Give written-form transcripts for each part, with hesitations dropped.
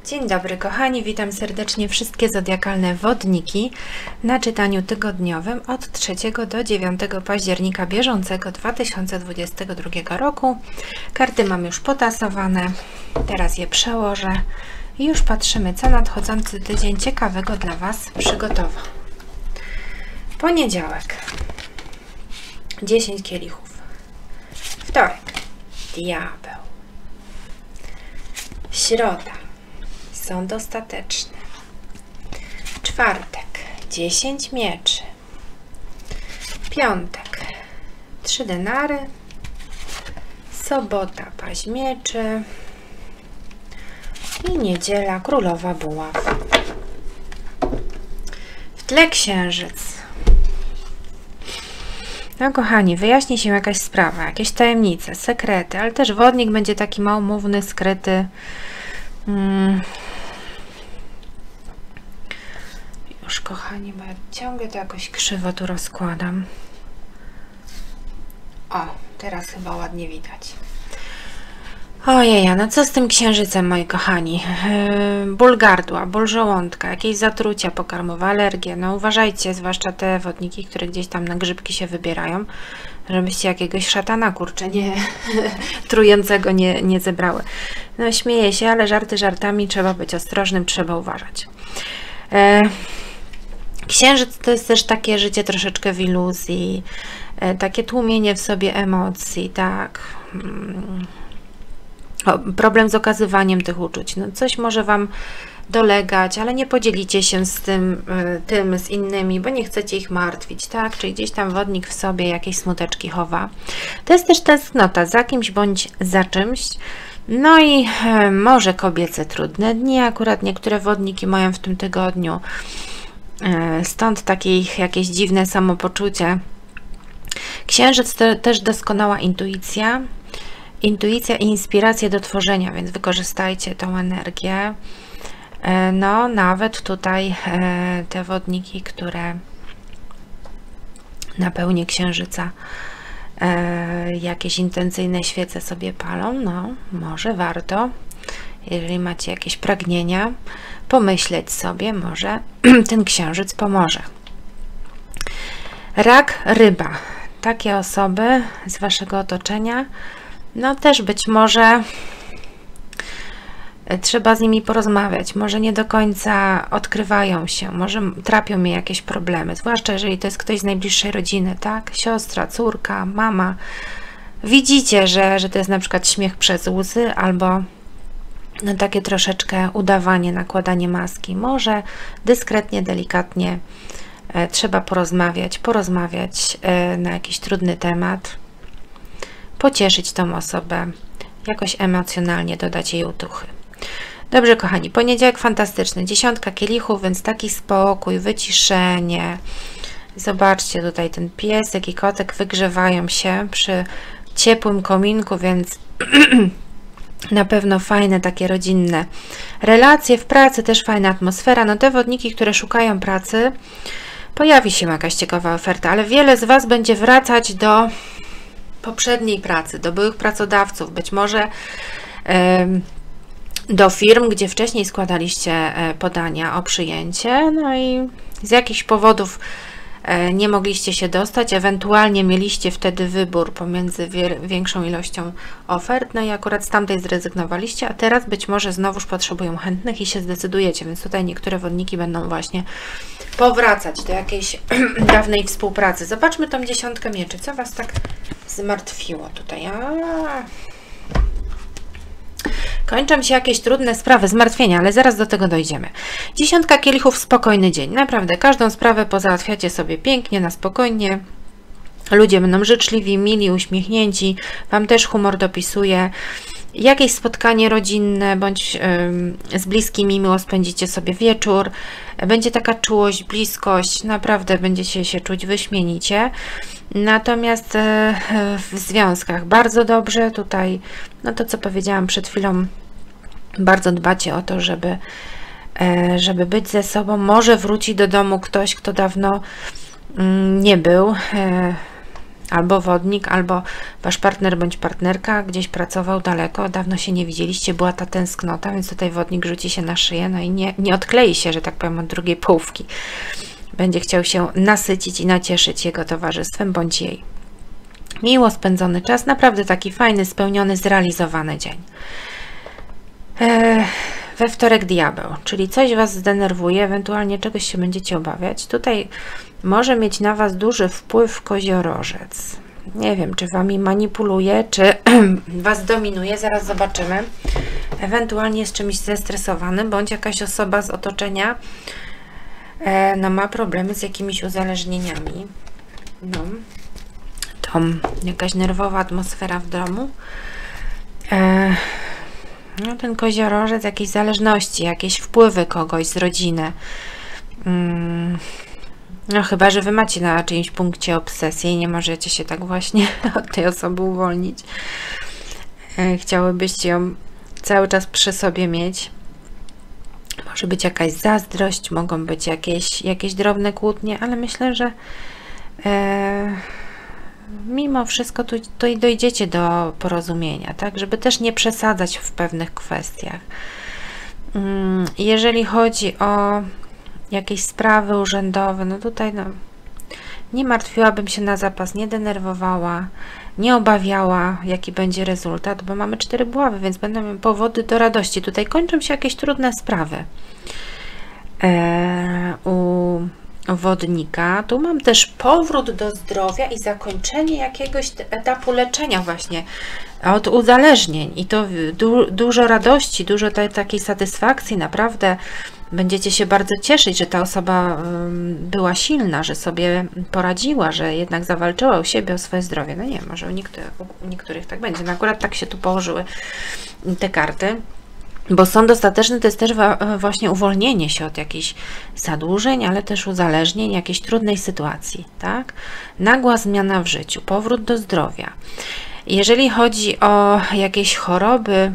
Dzień dobry kochani, witam serdecznie wszystkie zodiakalne wodniki na czytaniu tygodniowym od 3 do 9 października bieżącego 2022 roku. Karty mam już potasowane, teraz je przełożę i już patrzymy, co nadchodzący tydzień ciekawego dla Was przygotował. Poniedziałek 10 kielichów, wtorek diabeł, środa sąd ostateczny, czwartek 10 mieczy, piątek 3 denary, sobota paź mieczy i niedziela królowa buław. W tle księżyc. No kochani, wyjaśni się jakaś sprawa, jakieś tajemnice, sekrety, ale też wodnik będzie taki małomówny, skryty. Już kochani, bo ja ciągle to jakoś krzywo tu rozkładam. O, teraz chyba ładnie widać. Ojej, no co z tym księżycem, moi kochani? Ból gardła, ból żołądka, jakieś zatrucia pokarmowe, alergie. No uważajcie, zwłaszcza te wodniki, które gdzieś tam na grzybki się wybierają, żebyście jakiegoś szatana, kurczę, trującego nie zebrały. No śmieję się, ale żarty żartami, trzeba być ostrożnym, trzeba uważać. Księżyc to jest też takie życie troszeczkę w iluzji, takie tłumienie w sobie emocji, tak. Problem z okazywaniem tych uczuć. No coś może Wam dolegać, ale nie podzielicie się z tym z innymi, bo nie chcecie ich martwić, tak? Czyli gdzieś tam wodnik w sobie jakieś smuteczki chowa. To jest też tęsknota za kimś bądź za czymś. No i może kobiece trudne dni, akurat niektóre wodniki mają w tym tygodniu. Stąd takie ich jakieś dziwne samopoczucie. Księżyc to też doskonała intuicja. Intuicja i inspiracje do tworzenia, więc wykorzystajcie tą energię. No, nawet tutaj te wodniki, które na pełni księżyca jakieś intencyjne świece sobie palą, no może warto, jeżeli macie jakieś pragnienia, pomyśleć sobie, może ten księżyc pomoże. Rak, ryba. Takie osoby z Waszego otoczenia, no też być może trzeba z nimi porozmawiać, może nie do końca odkrywają się, może trapią mnie jakieś problemy, zwłaszcza jeżeli to jest ktoś z najbliższej rodziny, tak? Siostra, córka, mama. Widzicie, że to jest na przykład śmiech przez łzy albo no, takie troszeczkę udawanie, nakładanie maski. Może dyskretnie, delikatnie trzeba porozmawiać na jakiś trudny temat, pocieszyć tą osobę, jakoś emocjonalnie dodać jej otuchy. Dobrze kochani, poniedziałek fantastyczny, 10 kielichów, więc taki spokój, wyciszenie. Zobaczcie, tutaj ten piesek i kotek wygrzewają się przy ciepłym kominku, więc na pewno fajne, takie rodzinne relacje. W pracy też fajna atmosfera. No te wodniki, które szukają pracy, pojawi się jakaś ciekawa oferta, ale wiele z Was będzie wracać do poprzedniej pracy, do byłych pracodawców, być może do firm, gdzie wcześniej składaliście podania o przyjęcie, no i z jakichś powodów nie mogliście się dostać, ewentualnie mieliście wtedy wybór pomiędzy większą ilością ofert, no i akurat z tamtej zrezygnowaliście, a teraz być może znowuż potrzebują chętnych i się zdecydujecie, więc tutaj niektóre wodniki będą właśnie powracać do jakiejś dawnej współpracy. Zobaczmy tą 10 mieczy, co Was tak zmartwiło tutaj? Kończą się jakieś trudne sprawy, zmartwienia, ale zaraz do tego dojdziemy. 10 kielichów, spokojny dzień. Naprawdę, każdą sprawę pozałatwiacie sobie pięknie, na spokojnie. Ludzie będą życzliwi, mili, uśmiechnięci. Wam też humor dopisuje. Jakieś spotkanie rodzinne, bądź z bliskimi miło spędzicie sobie wieczór. Będzie taka czułość, bliskość. Naprawdę będziecie się czuć wyśmienicie. Natomiast w związkach bardzo dobrze. Tutaj, no to co powiedziałam przed chwilą, bardzo dbacie o to, żeby być ze sobą. Może wróci do domu ktoś, kto dawno nie był. albo wodnik, albo wasz partner bądź partnerka gdzieś pracował daleko, dawno się nie widzieliście, była ta tęsknota, więc tutaj wodnik rzuci się na szyję, no i nie odklei się, że tak powiem, od drugiej połówki. Będzie chciał się nasycić i nacieszyć jego towarzystwem bądź jej. Miło spędzony czas, naprawdę taki fajny, spełniony, zrealizowany dzień. We wtorek diabeł, czyli coś was zdenerwuje, ewentualnie czegoś się będziecie obawiać. Tutaj może mieć na was duży wpływ koziorożec. Nie wiem, czy wami manipuluje, czy was dominuje, zaraz zobaczymy. Ewentualnie jest czymś zestresowany, bądź jakaś osoba z otoczenia no, ma problemy z jakimiś uzależnieniami. No, to jakaś nerwowa atmosfera w domu. No, ten koziorożec, jakieś zależności, jakieś wpływy kogoś z rodziny. No chyba, że wy macie na czyimś punkcie obsesję i nie możecie się tak właśnie od tej osoby uwolnić. Chciałybyście ją cały czas przy sobie mieć. Może być jakaś zazdrość, mogą być jakieś drobne kłótnie, ale myślę, że mimo wszystko tutaj dojdziecie do porozumienia, tak, żeby też nie przesadzać w pewnych kwestiach. Jeżeli chodzi o jakieś sprawy urzędowe, no tutaj no, nie martwiłabym się na zapas, nie denerwowała, nie obawiała, jaki będzie rezultat, bo mamy 4 buławy, więc będą miały powody do radości. Tutaj kończą się jakieś trudne sprawy u wodnika. Tu mam też powrót do zdrowia i zakończenie jakiegoś etapu leczenia właśnie od uzależnień i to dużo radości, dużo takiej satysfakcji, naprawdę będziecie się bardzo cieszyć, że ta osoba była silna, że sobie poradziła, że jednak zawalczyła o siebie, o swoje zdrowie. No nie, może u niektórych tak będzie. No akurat tak się tu położyły te karty. Bo sąd ostateczny to jest też właśnie uwolnienie się od jakichś zadłużeń, ale też uzależnień, jakiejś trudnej sytuacji, tak? Nagła zmiana w życiu, powrót do zdrowia. Jeżeli chodzi o jakieś choroby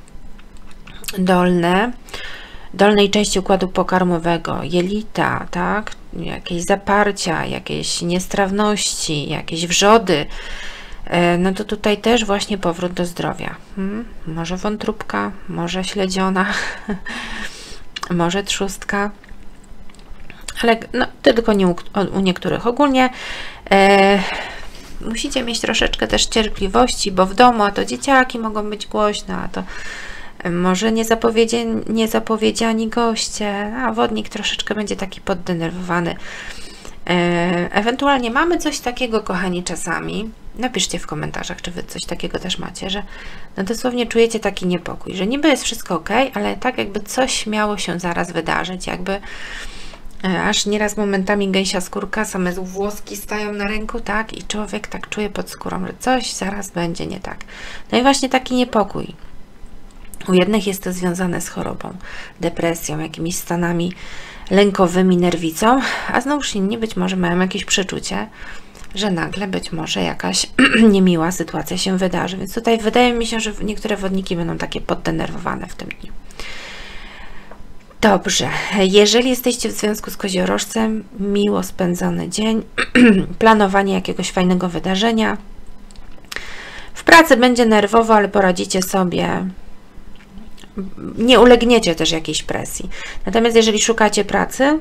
dolnej części układu pokarmowego, jelita, tak? Jakieś zaparcia, jakieś niestrawności, jakieś wrzody, no to tutaj też właśnie powrót do zdrowia. Może wątróbka, może śledziona, może trzustka, ale no, tylko nie u niektórych. Ogólnie musicie mieć troszeczkę też cierpliwości, bo w domu a to dzieciaki mogą być głośne, a to może niezapowiedziani goście, a wodnik troszeczkę będzie taki poddenerwowany. Ewentualnie mamy coś takiego, kochani, czasami, napiszcie w komentarzach, czy wy coś takiego też macie, że no dosłownie czujecie taki niepokój, że niby jest wszystko ok, ale tak jakby coś miało się zaraz wydarzyć, jakby aż nieraz momentami gęsia skórka, same włoski stają na ręku, tak, i człowiek tak czuje pod skórą, że coś zaraz będzie nie tak. No i właśnie taki niepokój. U jednych jest to związane z chorobą, depresją, jakimiś stanami lękowymi, nerwicą, a znowuż inni być może mają jakieś przeczucie, że nagle być może jakaś niemiła sytuacja się wydarzy. Więc tutaj wydaje mi się, że niektóre wodniki będą takie poddenerwowane w tym dniu. Dobrze, jeżeli jesteście w związku z koziorożcem, miło spędzony dzień, planowanie jakiegoś fajnego wydarzenia. W pracy będzie nerwowo, ale poradzicie sobie. Nie ulegniecie też jakiejś presji. Natomiast jeżeli szukacie pracy,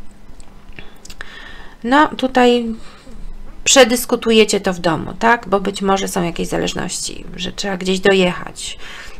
no tutaj przedyskutujecie to w domu, tak? Bo być może są jakieś zależności, że trzeba gdzieś dojechać.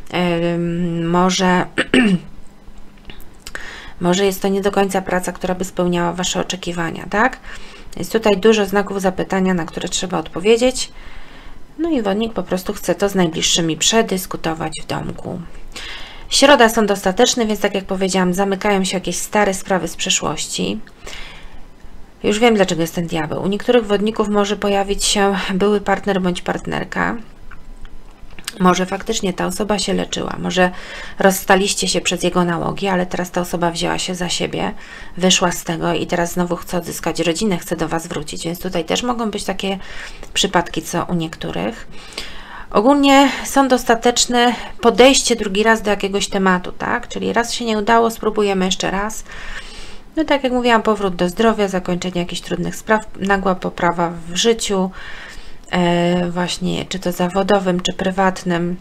Może jest to nie do końca praca, która by spełniała wasze oczekiwania, tak? Jest tutaj dużo znaków zapytania, na które trzeba odpowiedzieć. No i wodnik po prostu chce to z najbliższymi przedyskutować w domku. Środa, sąd ostateczny, więc tak jak powiedziałam, zamykają się jakieś stare sprawy z przeszłości. Już wiem, dlaczego jest ten diabeł. U niektórych wodników może pojawić się były partner bądź partnerka. Może faktycznie ta osoba się leczyła, może rozstaliście się przez jego nałogi, ale teraz ta osoba wzięła się za siebie, wyszła z tego i teraz znowu chce odzyskać rodzinę, chce do was wrócić, więc tutaj też mogą być takie przypadki, co u niektórych. Ogólnie sąd ostateczny, podejście drugi raz do jakiegoś tematu, tak? Czyli raz się nie udało, spróbujemy jeszcze raz. No tak jak mówiłam, powrót do zdrowia, zakończenie jakichś trudnych spraw, nagła poprawa w życiu, właśnie czy to zawodowym, czy prywatnym.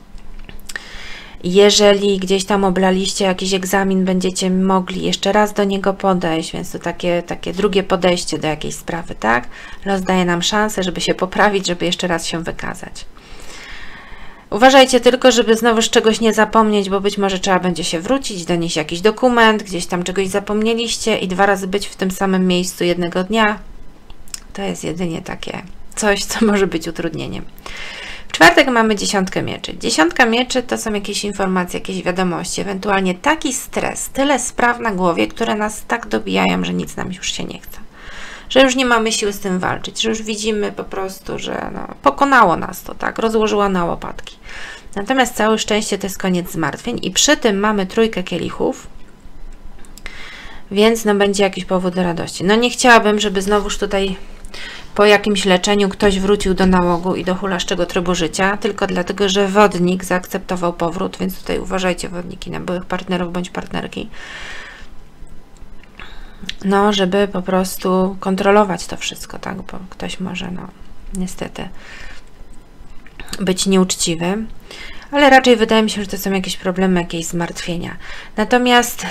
Jeżeli gdzieś tam oblaliście jakiś egzamin, będziecie mogli jeszcze raz do niego podejść, więc to takie drugie podejście do jakiejś sprawy, tak? Los daje nam szansę, żeby się poprawić, żeby jeszcze raz się wykazać. Uważajcie tylko, żeby znowu z czegoś nie zapomnieć, bo być może trzeba będzie się wrócić, donieść jakiś dokument, gdzieś tam czegoś zapomnieliście i 2 razy być w tym samym miejscu jednego dnia. To jest jedynie takie coś, co może być utrudnieniem. W czwartek mamy 10 mieczy. 10 mieczy to są jakieś informacje, jakieś wiadomości, ewentualnie taki stres, tyle spraw na głowie, które nas tak dobijają, że nic nam już się nie chce. Że już nie mamy siły z tym walczyć, że już widzimy po prostu, że no, pokonało nas to, tak, rozłożyło na łopatki. Natomiast całe szczęście to jest koniec zmartwień i przy tym mamy 3 kielichów, więc no będzie jakiś powód do radości. No nie chciałabym, żeby znowuż tutaj po jakimś leczeniu ktoś wrócił do nałogu i do hulaszczego trybu życia, tylko dlatego, że wodnik zaakceptował powrót, więc tutaj uważajcie, wodniki, na byłych partnerów bądź partnerki. No, żeby po prostu kontrolować to wszystko, tak, bo ktoś może, no, niestety być nieuczciwy, ale raczej wydaje mi się, że to są jakieś problemy, jakieś zmartwienia. Natomiast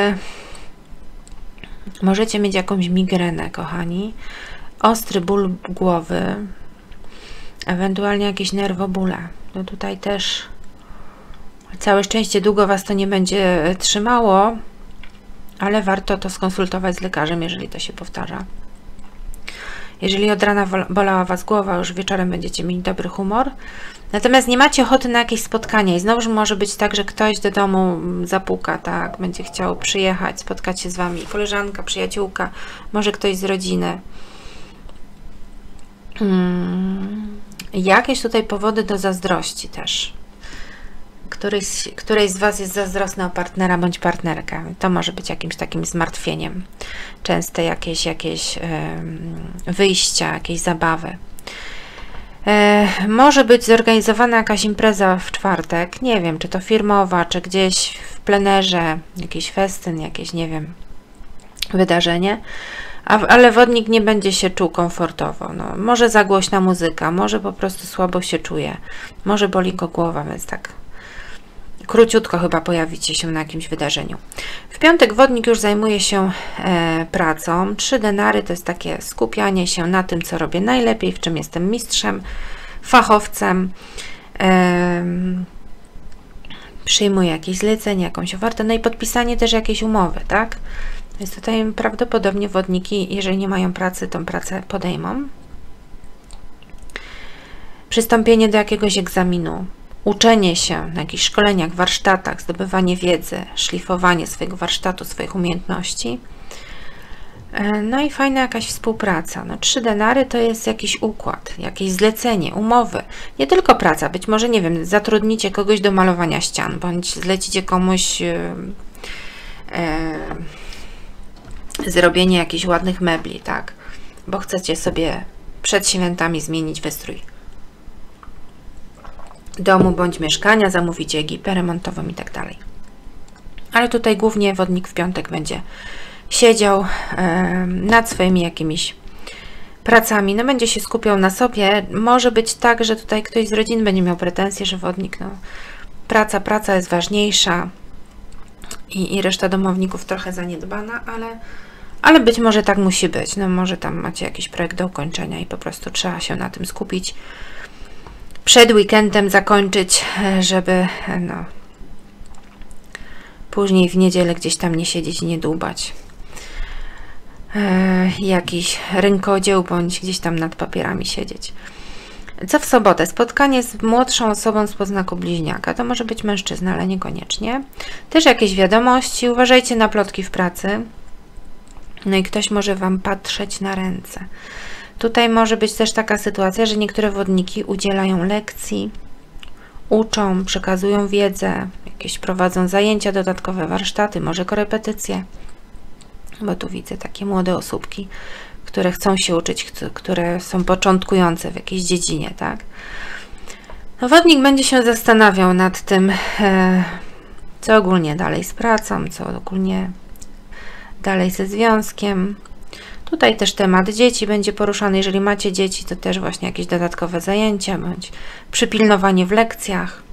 możecie mieć jakąś migrenę, kochani, ostry ból głowy, ewentualnie jakieś nerwobóle. No tutaj też całe szczęście długo Was to nie będzie trzymało, ale warto to skonsultować z lekarzem, jeżeli to się powtarza. Jeżeli od rana bolała Was głowa, już wieczorem będziecie mieli dobry humor. Natomiast nie macie ochoty na jakieś spotkanie i znowuż może być tak, że ktoś do domu zapuka, tak, będzie chciał przyjechać, spotkać się z Wami, koleżanka, przyjaciółka, może ktoś z rodziny. Jakieś tutaj powody do zazdrości też. Któryś z Was jest zazdrosny o partnera bądź partnerkę. To może być jakimś takim zmartwieniem. Częste jakieś wyjścia, jakieś zabawy. Może być zorganizowana jakaś impreza w czwartek. Nie wiem, czy to firmowa, czy gdzieś w plenerze, jakiś festyn, jakieś, nie wiem, wydarzenie. Ale wodnik nie będzie się czuł komfortowo. No, może za głośna muzyka, może po prostu słabo się czuje, może boli go głowa, więc tak króciutko chyba pojawicie się na jakimś wydarzeniu. W piątek wodnik już zajmuje się pracą. 3 denary to jest takie skupianie się na tym, co robię najlepiej, w czym jestem mistrzem, fachowcem. Przyjmuję jakieś zlecenie, jakąś ofertę, no i podpisanie też jakiejś umowy, tak? Więc tutaj prawdopodobnie wodniki, jeżeli nie mają pracy, tą pracę podejmą. Przystąpienie do jakiegoś egzaminu, uczenie się na jakichś szkoleniach, warsztatach, zdobywanie wiedzy, szlifowanie swojego warsztatu, swoich umiejętności. No i fajna jakaś współpraca. No, 3 denary to jest jakiś układ, jakieś zlecenie, umowy. Nie tylko praca, być może, nie wiem, zatrudnicie kogoś do malowania ścian, bądź zlecicie komuś zrobienie jakichś ładnych mebli, tak? Bo chcecie sobie przed świętami zmienić wystrój domu bądź mieszkania, zamówicie ekipę remontową i tak dalej. Ale tutaj głównie wodnik w piątek będzie siedział nad swoimi jakimiś pracami, no będzie się skupiał na sobie. Może być tak, że tutaj ktoś z rodziny będzie miał pretensje, że wodnik, no praca jest ważniejsza i reszta domowników trochę zaniedbana, ale być może tak musi być. No może tam macie jakiś projekt do ukończenia i po prostu trzeba się na tym skupić. Przed weekendem zakończyć, żeby no, później w niedzielę gdzieś tam nie siedzieć i nie dłubać. Jakiś rękodzieł bądź gdzieś tam nad papierami siedzieć. Co w sobotę? Spotkanie z młodszą osobą z podznaku bliźniaka. To może być mężczyzna, ale niekoniecznie. Też jakieś wiadomości. Uważajcie na plotki w pracy. No i ktoś może Wam patrzeć na ręce. Tutaj może być też taka sytuacja, że niektóre wodniki udzielają lekcji, uczą, przekazują wiedzę, jakieś prowadzą zajęcia dodatkowe, warsztaty, może korepetycje. Bo tu widzę takie młode osóbki, które chcą się uczyć, które są początkujące w jakiejś dziedzinie, tak? No, wodnik będzie się zastanawiał nad tym, co ogólnie dalej z pracą, co ogólnie dalej ze związkiem. Tutaj też temat dzieci będzie poruszany. Jeżeli macie dzieci, to też właśnie jakieś dodatkowe zajęcia, bądź przypilnowanie w lekcjach.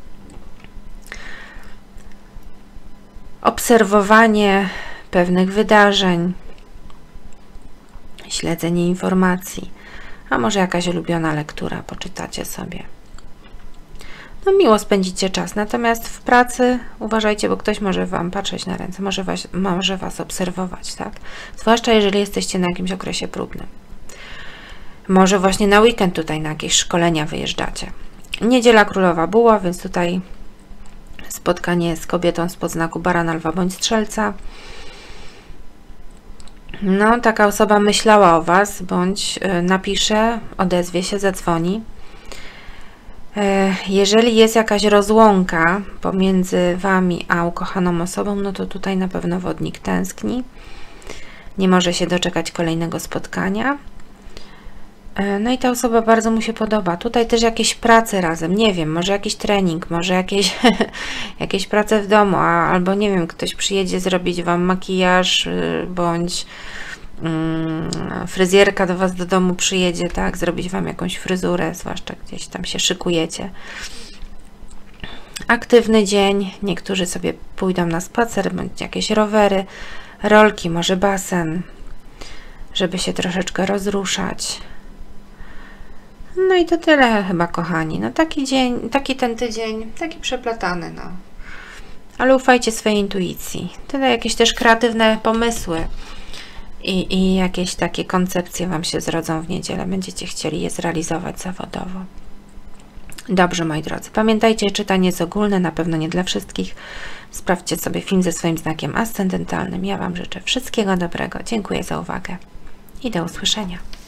Obserwowanie pewnych wydarzeń, śledzenie informacji, a może jakaś ulubiona lektura, poczytacie sobie. No miło spędzicie czas, natomiast w pracy uważajcie, bo ktoś może Wam patrzeć na ręce, może Was obserwować, tak? Zwłaszcza jeżeli jesteście na jakimś okresie próbnym. Może właśnie na weekend tutaj na jakieś szkolenia wyjeżdżacie. Niedziela Królowa Buła, więc tutaj spotkanie z kobietą spod znaku Barana, Lwa bądź Strzelca. No, taka osoba myślała o Was, bądź napisze, odezwie się, zadzwoni. Jeżeli jest jakaś rozłąka pomiędzy Wami a ukochaną osobą, no to tutaj na pewno wodnik tęskni. Nie może się doczekać kolejnego spotkania. No i ta osoba bardzo mu się podoba. Tutaj też jakieś prace razem, nie wiem, może jakiś trening, może jakieś prace w domu, albo nie wiem, ktoś przyjedzie zrobić Wam makijaż, bądź fryzjerka do Was do domu przyjedzie, tak, zrobić Wam jakąś fryzurę, zwłaszcza gdzieś tam się szykujecie. Aktywny dzień, niektórzy sobie pójdą na spacer, bądź jakieś rowery, rolki, może basen, żeby się troszeczkę rozruszać. No i to tyle chyba, kochani. No taki dzień, ten tydzień, taki przeplatany, no. Ale ufajcie swojej intuicji. Tyle jakieś też kreatywne pomysły i jakieś takie koncepcje Wam się zrodzą w niedzielę. Będziecie chcieli je zrealizować zawodowo. Dobrze, moi drodzy. Pamiętajcie, czytanie jest ogólne, na pewno nie dla wszystkich. Sprawdźcie sobie film ze swoim znakiem ascendentalnym. Ja Wam życzę wszystkiego dobrego. Dziękuję za uwagę i do usłyszenia.